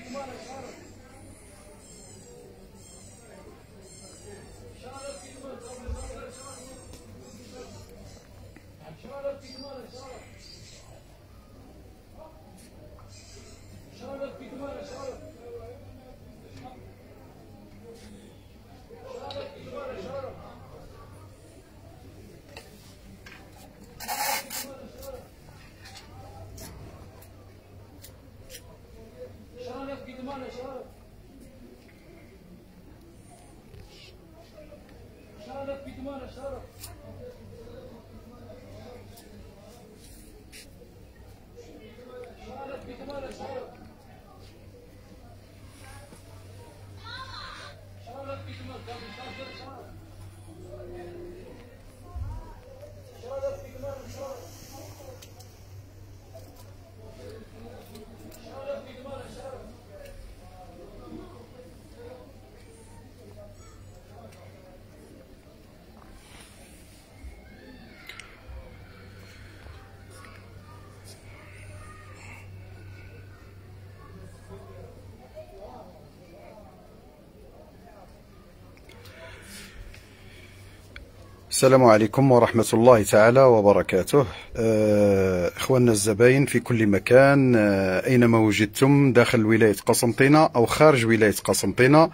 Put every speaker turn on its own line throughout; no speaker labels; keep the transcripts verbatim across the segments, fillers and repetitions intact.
السلام عليكم ورحمة الله تعالى وبركاته. إخواننا الزباين في كل مكان، أينما وجدتم داخل ولاية قسنطينة أو خارج ولاية قسنطينة،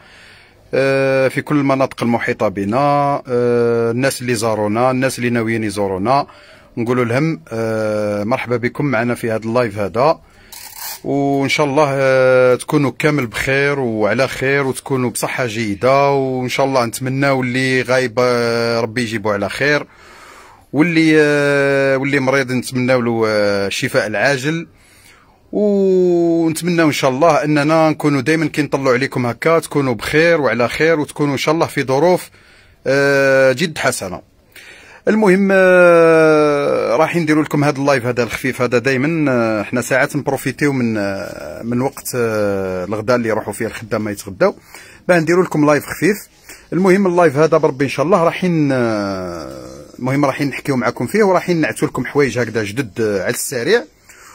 في كل المناطق المحيطة بنا، الناس اللي زارونا، الناس اللي ناويين يزورونا، نقول لهم مرحبا بكم معنا في هذا اللايف هذا، وإن شاء الله تكونوا كامل بخير وعلى خير وتكونوا بصحة جيدة، وإن شاء الله نتمناو اللي غايب ربي يجيبه على خير، واللي واللي مريض نتمناو له الشفاء العاجل، ونتمناو إن شاء الله أننا نكونوا دائما كي نطلعوا عليكم هكا تكونوا بخير وعلى خير، وتكونوا إن شاء الله في ظروف جد حسنة. المهم راح نديروا لكم هذا اللايف هذا الخفيف هذا. دائما احنا ساعات نبروفيتيو من من وقت الغداء اللي يروحوا فيه الخدامه يتغداو باه نديروا لكم لايف خفيف. المهم اللايف هذا بربي ان شاء الله راح المهم راح نحكيو معكم فيه، وراح نعتو لكم حوايج هكذا جدد على السريع،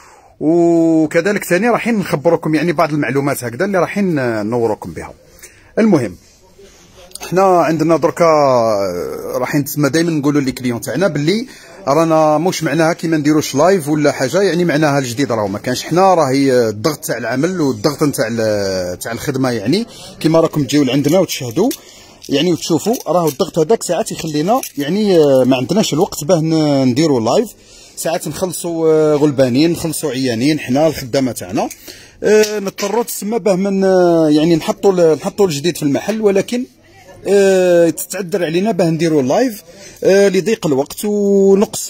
وكذلك ثاني راح نخبركم يعني بعض المعلومات هكذا اللي راح ننوركم بها. المهم حنا عندنا دركا راح نتسمى دائما نقولوا لي كليون تاعنا باللي رانا موش معناها كي ما نديروش لايف ولا حاجه، يعني معناها الجديد راهو ما كانش. حنا راهي الضغط تاع العمل والضغط نتاع تاع الخدمه، يعني كيما راكم تجيو لعندنا وتشاهدوا يعني وتشوفوا، راهو الضغط هذاك ساعات يخلينا يعني ما عندناش الوقت باه نديروا لايف. ساعات نخلصوا غلبانين، نخلصوا عيانين حنا الخدامه تاعنا، أه نضطروا تسمى باه من يعني نحطوا نحطوا الجديد في المحل، ولكن أه تتعذر علينا باه نديروا لايف أه لضيق الوقت ونقص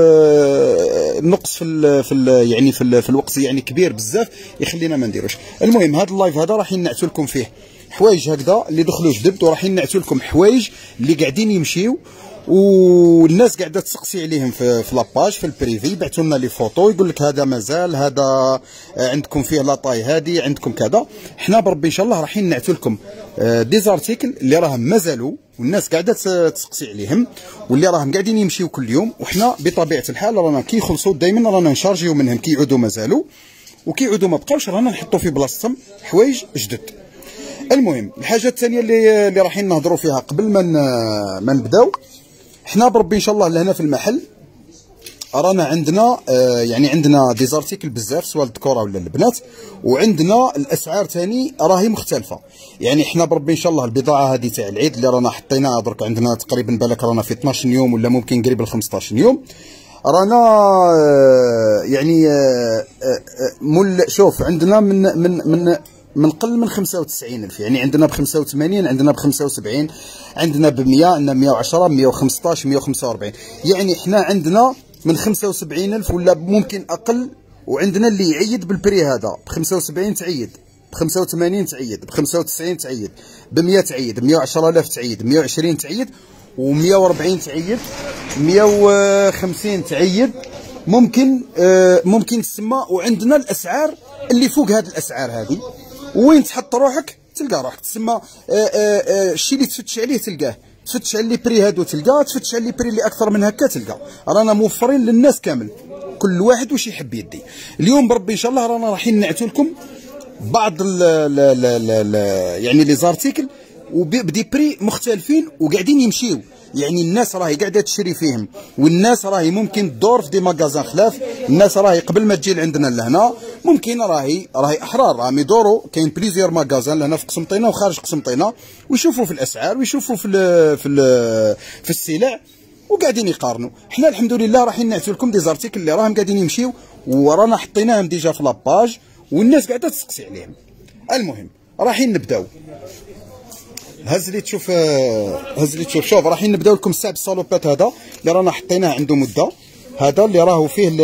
أه نقص في ال في ال يعني في, ال في الوقت يعني كبير بزاف يخلينا ما نديروش. المهم هذا اللايف هذا راح نعتو لكم فيه حوايج هكذا اللي دخلوا جدد، وراح نعتو لكم حوايج اللي قاعدين يمشيو والناس قاعده تسقسي عليهم في في لاباج في البريفي، بعثوا لنا لي فوتو يقول لك هذا مازال، هذا عندكم فيه لاطاي هذه عندكم كذا. حنا بربي ان شاء الله راح نعتو لكم دي زارتيكل اللي راهم مازالوا والناس قاعده تسقسي عليهم واللي راهم قاعدين يمشيو كل يوم، وحنا بطبيعه الحال رانا كي يخلصوا دائما رانا نشارجيو منهم، كي يعودوا مازالوا وكي يعودوا ما بقاوش رانا نحطوا في بلاصتهم حوايج جدد. المهم الحاجه الثانيه اللي اللي راح نهضروا فيها قبل ما ما نبداو، حنا بربي ان شاء الله لهنا في المحل رانا عندنا آه يعني عندنا دي زارتيكل بزاف سواء الذكوره ولا البنات، وعندنا الاسعار ثاني راهي مختلفه. يعني حنا بربي ان شاء الله البضاعه هذه تاع العيد اللي رانا حطيناها درك عندنا تقريبا بالك رانا في اثناش يوم ولا ممكن قريب ل خمسطاش يوم، رانا آه يعني آه آه مول شوف عندنا من من من من قل من خمسة وتسعين ألف، يعني عندنا ب خمسة وثمانين، عندنا ب خمسة وسبعين، عندنا ب مية، عندنا مية وعشرة، مية وخمسطاش، مية وخمسة وأربعين، يعني حنا عندنا من خمسة وسبعين ألف ولا ممكن أقل، وعندنا اللي يعيد بالبري هذا ب خمسة وسبعين تعيد، ب خمسة وثمانين تعيد، ب خمسة وتسعين تعيد، ب مية تعيد، ب مية وعشرة آلاف تعيد، مية وعشرين تعيد، و مية وأربعين تعيد، مية وخمسين تعيد، ممكن آه ممكن تسمى. وعندنا الأسعار اللي فوق هذه الأسعار هذه، وين تحط روحك تلقى روحك تسمى الشيء اللي تفتش عليه تلقاه، تفتش على لي بري هادو تلقاه، تفتش على لي بري اللي اكثر من هكا تلقى. رانا موفرين للناس كامل، كل واحد واش يحب يدي. اليوم بربي ان شاء الله رانا رايحين نعتو لكم بعض ال ال ال يعني لي زارتيكل وبدي بري مختلفين وقاعدين يمشيو، يعني الناس راهي قاعده تشري فيهم، والناس راهي ممكن تدور في دي ماغازان خلاف، الناس راهي قبل ما تجي لعندنا لهنا ممكن راهي راهي احرار راهم يدوروا، كاين بليزيور ماغازان لهنا في قسنطينه وخارج قسنطينه، ويشوفوا في الاسعار ويشوفوا في ال في ال في السلع وقاعدين يقارنوا. حنا الحمد لله رايحين نعطيو لكم دي زارتيكل اللي راهم قاعدين يمشيو ورانا حطيناهم ديجا في لاباج والناس قاعده تسقسي عليهم. المهم رايحين نبداو. هز لي تشوف هز لي تشوف شوف رايحين نبداو لكم الساعه بالصالوبات هذا اللي رانا حطيناه عنده مده، هذا اللي راهو فيه ل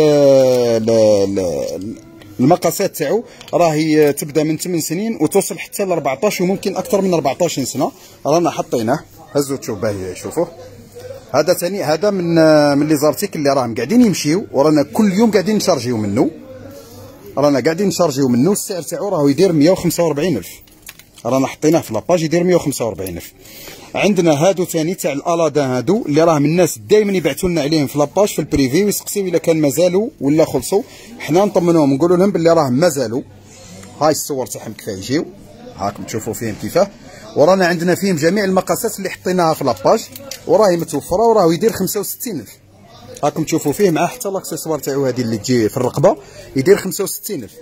ل المقاسات تاعو راهي تبدا من ثمان سنين وتوصل حتى ل أربعطاش وممكن اكثر من أربعطاش سنه، رانا حطيناه. هزوا تشوف باهي شوفوه. هذا ثاني هذا من من لي زارتيكل اللي راهم قاعدين يمشيو ورانا كل يوم قاعدين نشارجيو منه، رانا قاعدين نشارجيو منه. السعر تاعو راهو يدير مية وخمسة وأربعين ألف، رانا حطيناه في لاباج يدير مية وخمسة وأربعين ألف. عندنا هادو ثاني تاع الالادان هادو اللي راهم الناس دائما يبعثوا لنا عليهم في لاباج في البريفي ويسقسيو الا كان مازالوا ولا خلصوا، حنا نطمنوهم نقولوا لهم باللي راهم مازالوا. هاي الصور تاعهم كيف يجيو، هاكم تشوفوا فيهم كيفاه، ورانا عندنا فيهم جميع المقاسات اللي حطيناها في لاباج وراهي متوفره وراهو يدير خمسة وستين ألف. هاكم تشوفوا فيه مع حتى لاكسيسوار تاعو هذه اللي تجي في الرقبه يدير خمسة وستين ألف.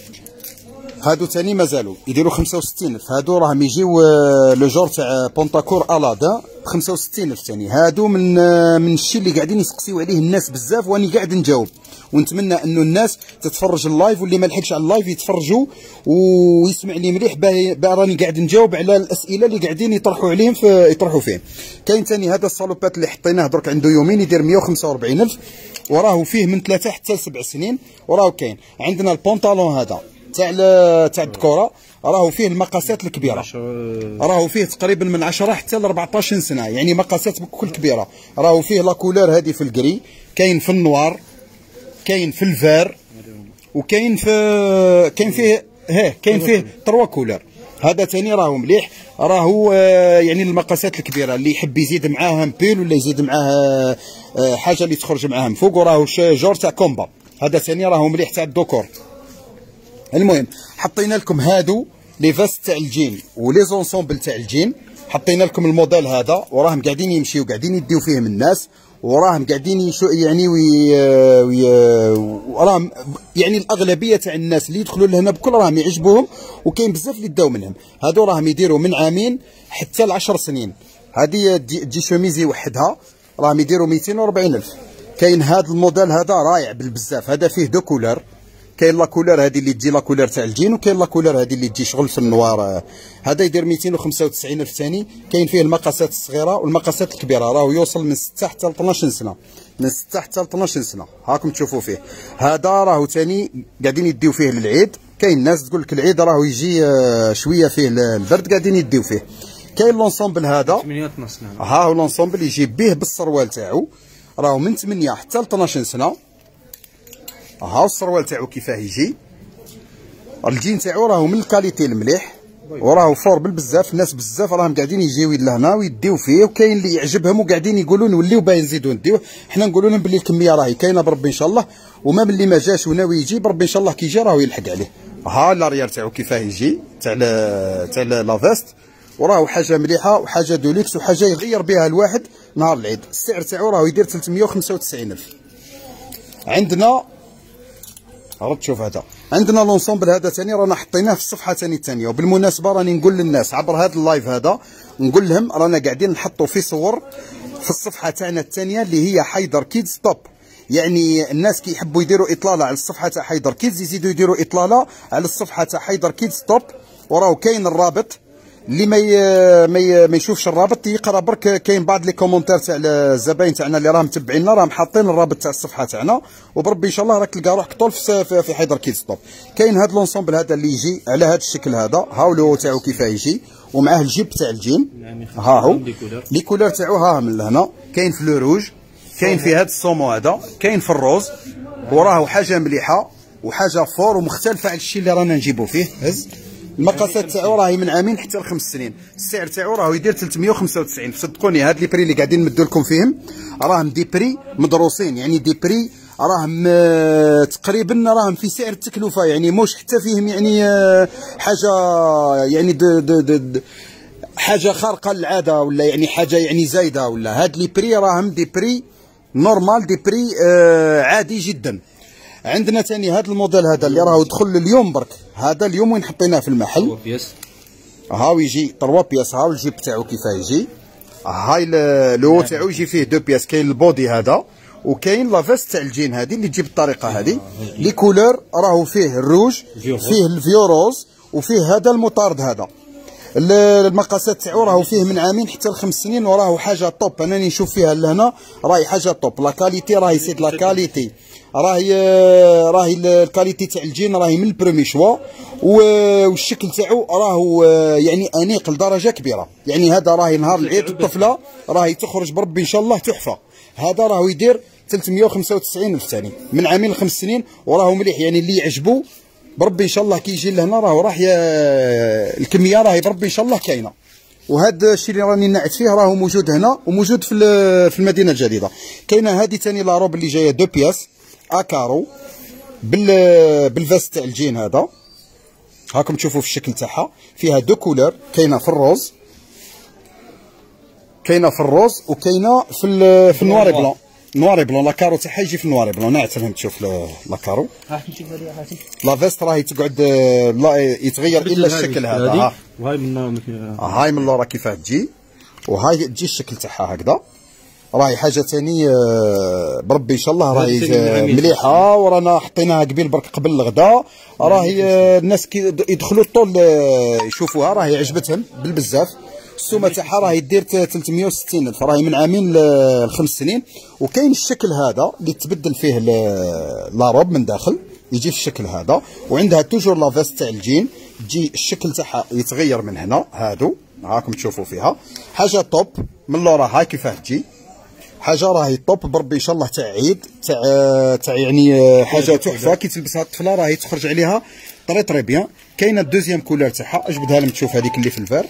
هادو ثاني مازالوا يديروا خمسة وستين ألف، هادو راهم يجيو لو جور تاع بونتاكور الادا ب خمسة وستين ألف ثاني. هادو من من الشيء اللي قاعدين يسقسيو عليه الناس بزاف واني قاعد نجاوب، ونتمنى انه الناس تتفرج اللايف واللي ما لحقش على اللايف يتفرجوا ويسمع لي مليح باه راني قاعد نجاوب على الاسئله اللي قاعدين يطرحوا عليهم في يطرحوا فيه. كاين ثاني هذا الصالوبات اللي حطيناه درك عنده يومين يدير مية وخمسة وأربعين ألف وراه فيه من ثلاثة حتى لسبع سنين. وراه كاين عندنا البونطالون هذا تاع تاع الدكوره راهو فيه المقاسات الكبيره، راهو فيه تقريبا من عشرة حتى ل أربعطاش سنه، يعني مقاسات بكل كبيره. راهو فيه لا كولور هذه في الكري، كاين في النوار، كاين في الفار، وكاين في كاين فيه ها كاين فيه تروا كولور. هذا ثاني راهو مليح، راهو آه يعني المقاسات الكبيره اللي يحب يزيد معاها بيل ولا يزيد معاه آه حاجه اللي تخرج معاها من فوق، وراهو جور تاع كومبا. هذا ثاني راهو مليح تاع الدوكور. المهم حطينا لكم هادو لي فاست تاع الجين ولي زونسومبل تاع الجين، حطينا لكم الموديل هذا وراهم قاعدين يمشيو قاعدين يديو فيهم الناس، وراهم قاعدين يشو يعني وي وي وراهم يعني الاغلبيه تاع الناس اللي يدخلوا لهنا بكل راهم يعجبوهم، وكاين بزاف اللي داو منهم. هادو راهم يديروا من عامين حتى لعشر سنين. هذه تجي شوميزي وحدها راهم يديروا ميتين وأربعين ألف. كاين هذا الموديل هذا رايع بالبزاف، هذا فيه دو كولور، كاين لا كولور هذه اللي تجي لا كولور تاع الجين، وكاين لا كولور هذه اللي تجي شغل في النوار. هذا يدير ميتين وخمسة وتسعين ألف ثاني. كاين فيه المقاسات الصغيره والمقاسات الكبيره، راهو يوصل من ستة حتى ل اثناش سنه، من ستة حتى ل اثناش سنه. هاكم تشوفوا فيه. هذا راهو ثاني قاعدين يديو فيه للعيد، كاين ناس تقول لك العيد راهو يجي شويه فيه البرد قاعدين يديو فيه. كاين لونسومبل هذا ها هو لونسومبل يجي به بالسروال تاعو، راهو من ثمانية حتى ل اثناش سنه. ها السروال تاعو كيفاه يجي، الجين تاعو راهو من الكاليتي المليح وراهو فور بالبزاف. الناس بزاف راهم قاعدين يجيو لهنا ويديو فيه، وكاين اللي يعجبهم وقاعدين يقولوا نوليو باين نزيدو نديوه. حنا نقولوا لهم باللي الكميه راهي كاينه بربي ان شاء الله، وما من اللي ما جاش وناوي يجي بربي ان شاء الله كي يجي راهو يلحق عليه. ها لاريير تاعو كيفاه يجي تاع تاع لا فيست، وراهو حاجه مليحه وحاجه دوليكس وحاجه يغير بها الواحد نهار العيد. السعر تاعو راهو يدير ثلاثمية وخمسة وتسعين ألف. عندنا عرفت تشوف هذا عندنا لونسومبل هذا ثاني رانا حطيناه في الصفحه ثاني الثانيه. وبالمناسبه راني نقول للناس عبر هذا اللايف هذا، نقول لهم رانا قاعدين نحطوا في صور في الصفحه تاعنا الثانيه اللي هي حيدر كيدز توب. يعني الناس كي يحبوا يديروا اطلاله على الصفحه تاع حيدر كيدز يزيدوا يديروا اطلاله على الصفحه تاع حيدر كيدز توب، وراه كاين الرابط اللي ما ما ما يشوفش الرابط يقرا برك. كاين بعض لي كومونتير تاع الزباين تاعنا اللي راهم متبعينا راهم حاطين الرابط تاع الصفحه تاعنا، وبربي ان شاء الله راك تلقى روحك طول في, في حيدر كيدز توب. كاين هذا لونسومبل هذا اللي يجي على هذا الشكل هذا، هاو لو تاعو كيفاه يجي ومعاه الجيب تاع الجين. ها هو لي كولور تاعو ها من لهنا، كاين في لو روج، كاين في هذا الصومو هذا، كاين في الروز، وراه حاجه مليحه وحاجه فور ومختلفه على الشيء اللي رانا نجيبو فيه. هز المقاسات تاعو راهي من عامين حتى لخمس سنين. السعر تاعو راهو يدير ثلاثمية وخمسة وتسعين. صدقوني هاد لي بري اللي قاعدين ندير لكم فيهم راهم دي بري مدروسين، يعني دي بري راهم آه تقريبا راهم في سعر التكلفه، يعني موش حتى فيهم يعني آه حاجه يعني د د د حاجه خارقه للعاده، ولا يعني حاجه يعني زايده، ولا هاد لي بري راهم دي بري نورمال، دي بري آه عادي جدا. عندنا ثاني هذا الموديل هذا اللي راهو دخل اليوم برك، هذا اليوم وين حطيناه في المحل، هاو يجي ثلاثة بياس، هاو الجيب تاعو كيفاه يجي، هاي لو تاعو يجي فيه دو بياس، كاين البودي هذا وكاين لافيست تاع الجين هذه اللي تجي بالطريقه هذه. لي كولور راهو فيه الروج، فيه الفيوروز، وفيه هذا المطارد هذا. المقاسات تاعو راهو فيه من عامين حتى لخمس سنين، وراهو حاجه طوب. انا نشوف فيها لهنا راهي حاجه طوب، لا كاليتي راهي سيت لا كاليتي، راهي راهي الكاليتي تاع الجين راهي من البرومي شوا، والشكل تاعو راهو يعني انيق لدرجه كبيره. يعني هذا راهي نهار العيد الطفله راهي تخرج بربي ان شاء الله تحفه. هذا راهو يدير ثلاثمية وخمسة وتسعين الف ثاني من عامين لخمس سنين، وراهو مليح. يعني اللي يعجبو بربي ان شاء الله كي يجي لهنا راهو راح الكميه راهي بربي ان شاء الله كاينه. وهذا الشيء اللي راني نعت فيه راهو موجود هنا وموجود في في المدينه الجديده. كاينه هذه ثاني لا روب اللي جايه دو بياس اكارو بال بالفاست تاع الجين هذا، هاكم تشوفوا في الشكل تاعها. فيها دو كولور، كاينه في الروز، كاينه في الروز، وكاينه في في النواري بلون. نواري بلون لاكارو تاعها يجي في النواري بلون. نعت لهم تشوف لاكارو. لا فيست راهي تقعد لا يتغير الا الشكل هذا.
وهاي من
هاي من اللورا كيفاه تجي، وهاي تجي الشكل تاعها هكذا. راهي حاجه ثاني بربي ان شاء الله راهي مليحه، ورانا حطيناها قبيل برك قبل الغداء. راهي الناس كي يدخلوا الطول يشوفوها راهي عجبتهم بالبزاف. السومه تاعها راهي دير ثلاثمية وستين الف، راهي من عامين لخمس سنين. وكاين الشكل هذا اللي تبدل فيه لاروب من داخل، يجي في الشكل هذا، وعندها توجور لافيست تاع الجين تجي الشكل تاعها يتغير من هنا. هادو هاكم تشوفوا فيها حاجه طوب من لورا. هاي كيفاه تجي حاجه راهي طوب بربي ان شاء الله تاع عيد تاع تاع يعني حاجه تحفه. كي تلبسها الطفله راهي تخرج عليها طري طري بيان. كاينه الدوزيام كولور تاعها، اجبدها لهم تشوف هذيك اللي في الفير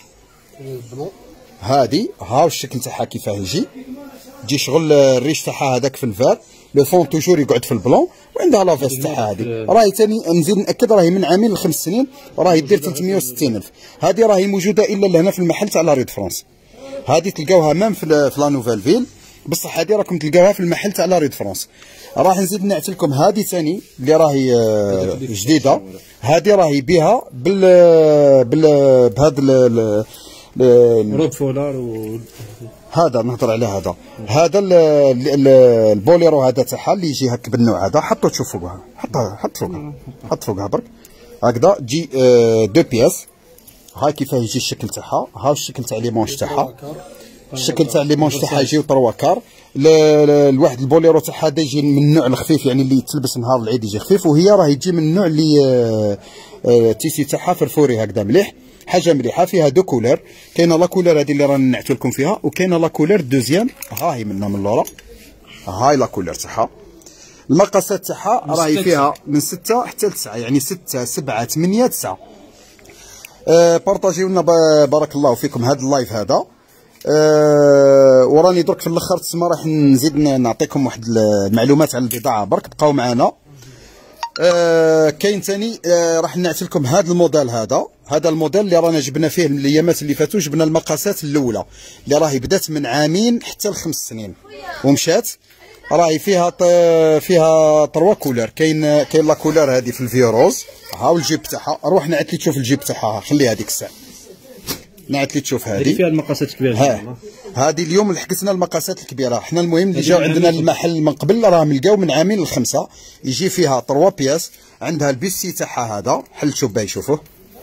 هادي. هاو الشكل تاعها كيفاه يجي، تجي شغل الريش تاعها هذاك في الفير، لو فون توجور يقعد في البلون، وعندها لافيست تاعها هادي. راهي ثاني نزيد ناكد راهي من عامين لخمس سنين، راهي دير ثلاثمية وستين الف. هادي راهي موجوده الا لهنا في المحل تاع لا ريد فرانس. هادي تلقاوها مام في لا نوفيل فيل، بصح هادي راكم تلقاوها في المحل تاع لا ريد فرانس. راح نزيد نعت لكم هادي ثاني اللي راهي جديده. هادي راهي بها بال بال بهذا
رود فولار و
هذا نهضر على هذا. هذا البوليرو هذا تاعها اللي يجي هك بالنوع هذا. حطوا تشوفوا فوقها، حطها حط فوقها، حط فوقها برك هكذا. تجي دو بياس. هاي كيفاه يجي الشكل تاعها. ها الشكل تاع لي مونش تاعها، الشكل تاع لي مونش تاعها يجيو تروا كار. الواحد البوليرو تاعها هذا يجي من النوع الخفيف، يعني اللي يتلبس نهار العيد يجي خفيف. وهي راهي تجي من النوع اللي تيسي تاعها فرفوري هكذا مليح، حاجه مليحه. فيها دو كولور، كاينه لا كولور هذه اللي رانا نعت لكم فيها، وكاينه لا كولور دوزيام. ها هي منها من اللورا، هاي لا كولور تاعها. المقاسات تاعها راهي فيها من ستة حتى لتسعة، يعني ستة سبعة ثمانية تسعة. أه بارطاجيو لنا بارك الله فيكم هذا اللايف هذا. أه وراني درك في الاخر تسمى راح نزيد نعطيكم واحد المعلومات على البضاعه برك، بقاو معنا. أه كاين ثاني أه راح نعت لكم هذا الموديل هذا. هذا الموديل اللي رانا جبنا فيه الايامات اللي فاتوا، جبنا المقاسات الاولى اللي راهي بدات من عامين حتى لخمس سنين ومشات. راهي فيها فيها تروا كولور. كاين كاين لا كولور هذه في الفيروز. هاو الجيب تاعها. روح نعت لي تشوف الجيب تاعها، خلي هذيك الساعه نعت لي تشوف هذه
فيها المقاسات الكبيره.
هذه اليوم لحقتنا المقاسات الكبيره. حنا المهم اللي جاو عندنا المحل من قبل راهم لقاو من عامين لخمسه. يجي فيها تروا بياس. عندها البيسي تاعها هذا، حل شوف باي شوفوه.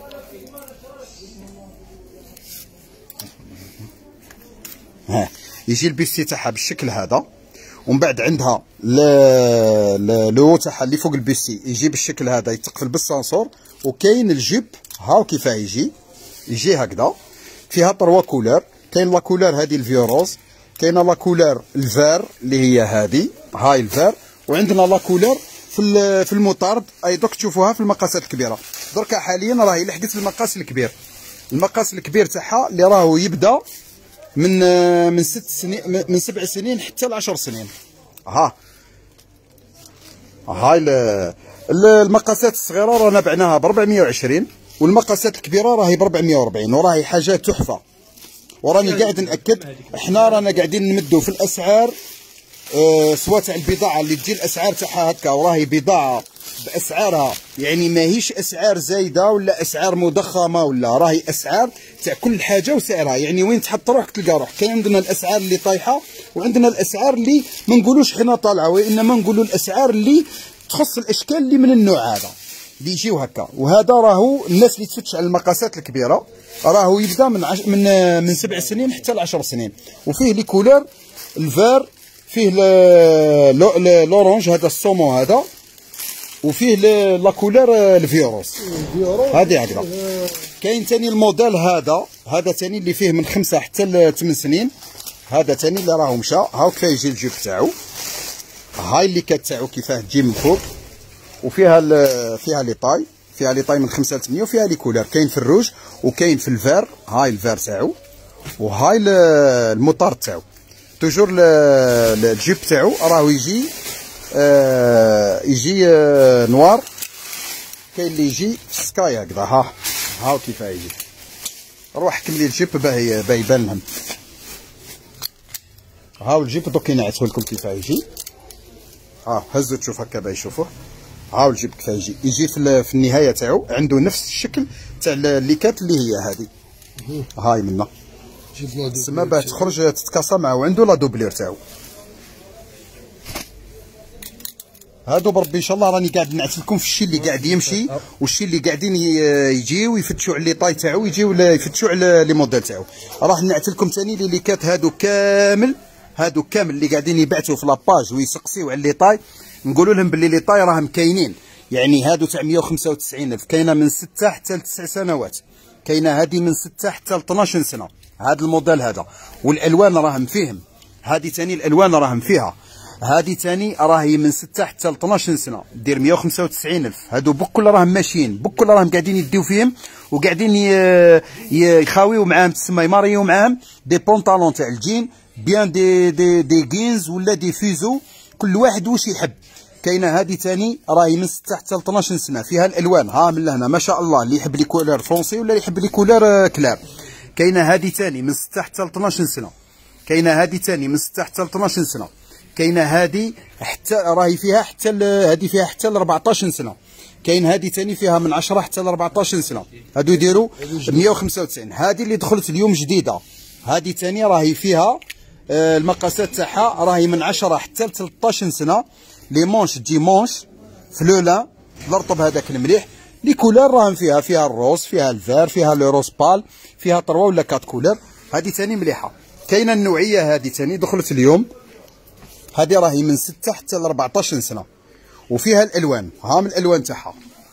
ها يجي البيسي تاعها بالشكل هذا، ومن بعد عندها لو تاعها اللي فوق البيسي يجي بالشكل هذا يتقفل بالسانسور. وكاين الجيب هاو كيفاه يجي، يجي هكذا. فيها تروا كولور. كاين لا كولور هذه الفيروز، كاينه لا كولور الفير اللي هي هذه، هاي الفير. وعندنا لا كولور في في المطارد. اي دوك تشوفوها في المقاسات الكبيره. دركا حاليا راهي لحقت المقاس الكبير. المقاس الكبير تاعها اللي راهو يبدا من من ست سنين، من سبع سنين حتى لعشر سنين. ها هاي المقاسات الصغيره رانا بعناها ب أربعمية وعشرين، والمقاسات الكبيره راهي ب أربعمية وأربعين، وراهي حاجه تحفه. وراني قاعد ناكد احنا رانا قاعدين نمدوا في الاسعار، أه سواء تاع البضاعه اللي تجي الاسعار تاعها هكا، وراهي بضاعه باسعارها يعني ماهيش اسعار زايده ولا اسعار مضخمه، ولا راهي اسعار تاع كل حاجه وسعرها، يعني وين تحط روحك تلقى روحك. كاين عندنا الاسعار اللي طايحه، وعندنا الاسعار اللي ما نقولوش حنا طالعه، وانما نقولوا الاسعار اللي تخص الاشكال اللي من النوع هذا اللي يجيو هكا. وهذا راهو الناس اللي تفتش على المقاسات الكبيره راهو يبدا من عش... من من سبع سنين حتى لعشر سنين، وفيه لي كولور الفار، فيه لورانج هذا الصومو هذا، وفيه لا كولور الفيروس هذه هكذا. كاين ثاني الموديل هذا، هذا ثاني اللي فيه من خمسة حتى لثمان سنين، هذا ثاني اللي راهو مشى. هاو كيف يجي الجيب تاعو، هاي اللي كتاعو كيفاه تجي من فوق، وفيها فيها لي طاي، فيها لي طاي من خمسة ل ثمانية، وفيها لي كولور، كاين في الروج وكاين في الفار. هاي الفار تاعو، وهاي المطار تاعو. توجور الجيب تاعو راهو يجي آه يجي آه نوار، كاين اللي يجي سكاي هكذا. ها هاو كيف يجي. روح كملي الجيب باه باه يبان لهم. هاو الجيب دوك نعسو لكم كيف يجي. ها هزو تشوف هكا باه يشوفوه. هاو الجيب كيف يجي، يجي في, في النهايه تاعو عنده نفس الشكل تاع الليكات اللي هي هذه. هاي منا تسمى باه تخرج تتكاسى معاه، وعنده لا دوبلير تاعو. هادو بربي ان شاء الله راني قاعد نعت لكم في الشيء اللي قاعد يمشي، والشيء اللي قاعدين يجيو يفتشوا على لي طاي تاعو، يجيو يفتشوا على لي موديل تاعو. راح نعت لكم ثاني لي ليكات هادو كامل، هادو كامل اللي قاعدين يبعثوا في لاباج ويسقسيو على لي طاي، نقولوا لهم باللي لي طاي راهم كاينين. يعني هادو تاع مية وخمسة وتسعين ألف كاينه من ستة حتى لتسع سنوات، كاينه هادي من ستة حتى ل اثناش سنه، هذا الموديل هذا. والالوان راهم فيهم، هادي ثاني الالوان راهم فيها. هادي ثاني راهي من ستة حتى ل اثناش سنه، دير مية وخمسة وتسعين ألف. هادو بكل راهم ماشيين، بكل راهم قاعدين يديو فيهم، وقاعدين يخاويو معاهم، تسمى يماريو معاهم دي بونطالون تاع الجين بيان، دي دي دي جينز ولا دي فيزو، كل واحد واش يحب. كاينه هادي ثاني راهي من ستة حتى ل اثناش سنه، فيها الالوان. ها من لهنا ما شاء الله، اللي يحب لي كولور فرونسي ولا اللي يحب لي كولور كلاب. كاينه هادي ثاني من ستة حتى ل اثناش سنه، كاينه هادي ثاني من ستة حتى ل اثناش سنه، كاينه هادي حتى راهي فيها حتى هادي فيها حتى ل أربعطاش سنه، كاين هادي ثاني فيها من عشرة حتى ل أربعطاش سنه. هادو يديروا مية وخمسة وتسعين. هادي اللي دخلت اليوم جديده، هادي ثاني راهي فيها آه المقاسات تاعها راهي من عشرة حتى ل ثلاثطاش سنه. لي مونش تجي مونش فلولا الرطب هذاك المليح. لي كولور راهم فيها، فيها الروز، فيها الفار، فيها لو روز بال، فيها تروا ولا كات كولور. هادي ثاني مليحه. كاينه النوعيه هادي ثاني دخلت اليوم، هادي راهي من ستة حتى ل أربعطاش سنه، وفيها الالوان. ها من الالوان تاعها،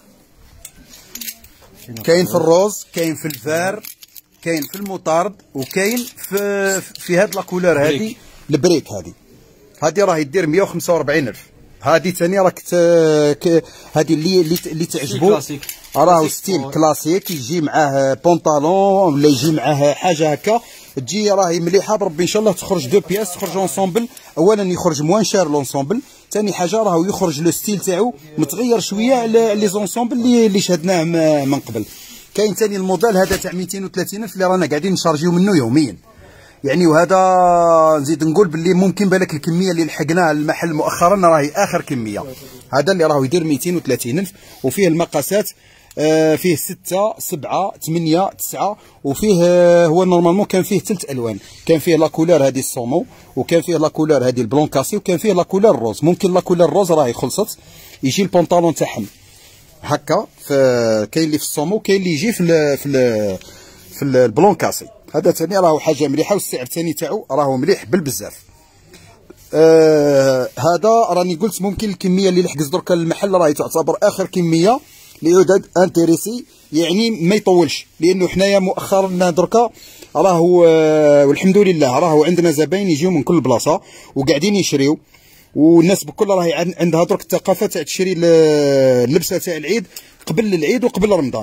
كاين في الروز، كاين في الفار، كاين في المطارد، وكاين في في هاد لا كولور هادي البريك. هادي هادي راهي دير مية وخمسة وأربعين ألف. هادي ثاني راك هادي اللي اللي, اللي تعجبو، راهو ستيل كلاسيك، يجي معاه بونطالون ولا يجي معاه حاجه هكا، تجي راهي مليحه بربي. ان شاء الله تخرج دو بياس، تخرج اونسومبل. اولا يخرج موان شار لونسومبل، ثاني حاجه راهو يخرج لو ستيل تاعو متغير شويه على لي زونسومبل اللي اللي شهدناه من قبل. كاين ثاني الموديل هذا تاع مئتين وثلاثين ألف اللي رانا قاعدين نشارجيو منه يوميا يعني. وهذا نزيد نقول باللي ممكن بالك الكميه اللي لحقناها المحل مؤخرا راهي اخر كميه. هذا اللي راهو يدير مئتين وثلاثين ألف، وفيه المقاسات آه فيه ستة سبعة ثمانية تسعة، وفيه آه هو نورمالمون كان فيه ثلاث الوان، كان فيه لا كولور هذه الصومو، وكان فيه لا كولور هذه البلون كاسي، وكان فيه لا كولور روز. ممكن لا كولور روز راهي خلصت، يجي البونطالون تاعهم هكا. كاين اللي في الصومو، كاين اللي يجي في ال في ال في البلون كاسي. هذا ثاني راهو حاجه مليحه، والسعر ثاني تاعو راهو مليح بالبزاف. آه هذا راني قلت ممكن الكميه اللي لحقت دركا المحل راهي تعتبر اخر كميه ليعدد انتريسي، يعني ما يطولش، لانه حنايا مؤخرا دركا راهو آه والحمد لله راهو عندنا زباين يجيو من كل بلاصه وقاعدين يشريو، والناس بكل راهي عندها درك الثقافه تاع تشري اللبسه تاع العيد قبل العيد وقبل رمضان.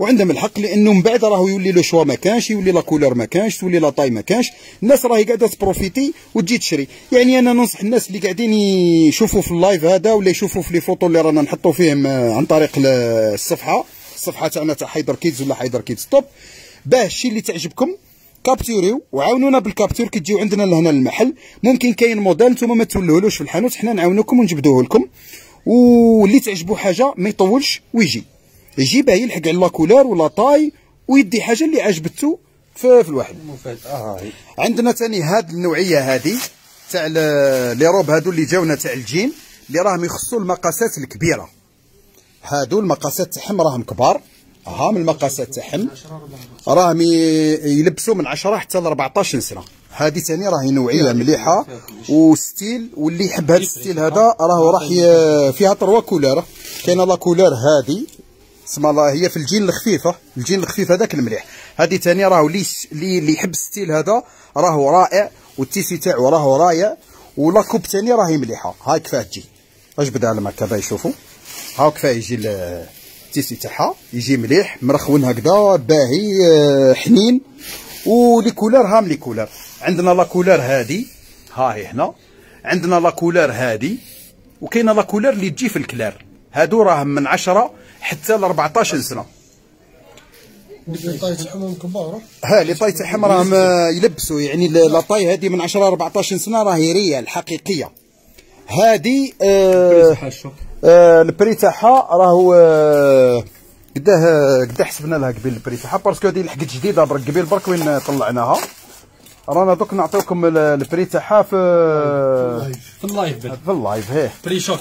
وعندهم الحق، لانه من بعد راهو يولي لو شوا ما كانش، يولي لا كولور ما كانش، تولي لا طاي ما كانش، الناس راهي قاعده تبروفيتي وتجي تشري. يعني انا ننصح الناس اللي قاعدين يشوفوا في اللايف هذا ولا يشوفوا في لي فوتو اللي رانا نحطوا فيهم عن طريق الصفحه الصفحه تاعنا تاع حيدر كيدز ولا حيدر كيدز توب، باه الشيء اللي تعجبكم كابتوريو وعاونونا بالكابتور كي تجيو عندنا لهنا للمحل. ممكن كاين موديل نتوما ما تولهولوش في الحانوت، حنا نعاونوكم ونجبدوه لكم، واللي تعجبو حاجه ما يطولش ويجي يجي باه يلحق على لا كولور ولا طاي ويدي حاجه اللي عجبته في, في الواحد.
آه
عندنا ثاني هاد النوعيه هذه تاع لي روب هادو اللي جاونا تاع الجين اللي راهم يخصوا المقاسات الكبيره. هادو المقاسات تاعهم راهم كبار، ها من المقاسات تاعهم راهم يلبسوا من عشرة حتى ل أربعطاش سنه. هذه ثاني راهي نوعيه مليحه وستيل، واللي يحب هذا الستيل هذا راهو راح فيها تروا كولور. كاينه لا كولور هذه اسمها الله، هي في الجين الخفيفه، الجين الخفيف هذاك المليح. هذه ثاني راهو اللي اللي يحب الستيل هذا راهو رائع، والتيسي تاعو راهو رايع، ولا كوب ثاني راهي مليحه. هاي كفاه تجي اجبدها لما كذا يشوفوا، ها كفاه يجي التيسي تاعها يجي مليح مرخون هكذا باهي حنين، ولي كولور هام لي كولور. عندنا لا كولور هذه ها هي هنا، عندنا لا كولور هذه، وكاينه لا كولور اللي تجي في الكلار. هادو راهم من عشرة حتى ل أربعطاش سنه.
لي طاي تاعهم كبار،
ها لي طاي تاعهم راهم يلبسوا، يعني لا طاي هذه من عشرة ل أربعطاش سنه راهي ريال حقيقيه. هذه آه آه البري تاعها راهو آه قداه قداه حسبنا لها قبيل البري تاعها، باسكو هذه لحقت جديده برك قبيل برك وين طلعناها. رانا دوك نعطيوكم البري تاعها في
في اللايف
في اللايف هيه
بري شوك.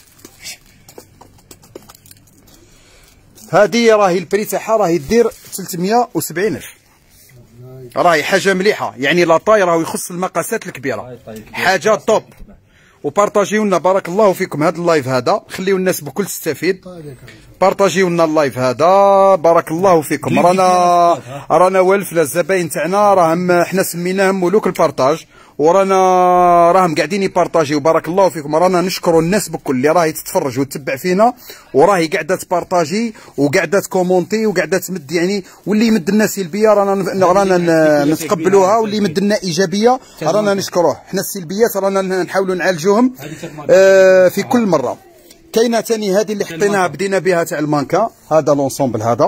هذه راهي البري تاعها راهي دير ثلاثمية وسبعين ألف، راهي حاجه مليحه. يعني لا طاي راهو يخص المقاسات الكبيره، حاجه توب. وبارطاجيو لنا بارك الله فيكم هذا اللايف هذا، خليو الناس بكل تستفيد. بارطاجيو لنا اللايف هذا بارك الله فيكم. رانا رانا والف الزباين تاعنا راهم حنا سميناهم ملوك البارطاج، ورانا راهم قاعدين يبارطاجيو بارك الله فيكم. رانا نشكروا الناس بكل اللي راهي تتفرج وتتبع فينا، وراهي قاعده تبارطاجي وقاعده تكومونتي وقاعده تمد، يعني واللي يمد لنا سلبيه رانا رانا نتقبلوها، واللي يمد لنا ايجابيه رانا نشكروه. حنا السلبيات رانا نحاولوا نعالجوهم آه في كل مره. كاينه ثاني هذه اللي حطيناها بدينا بها تاع المانكا، هذا لونسومبل هذا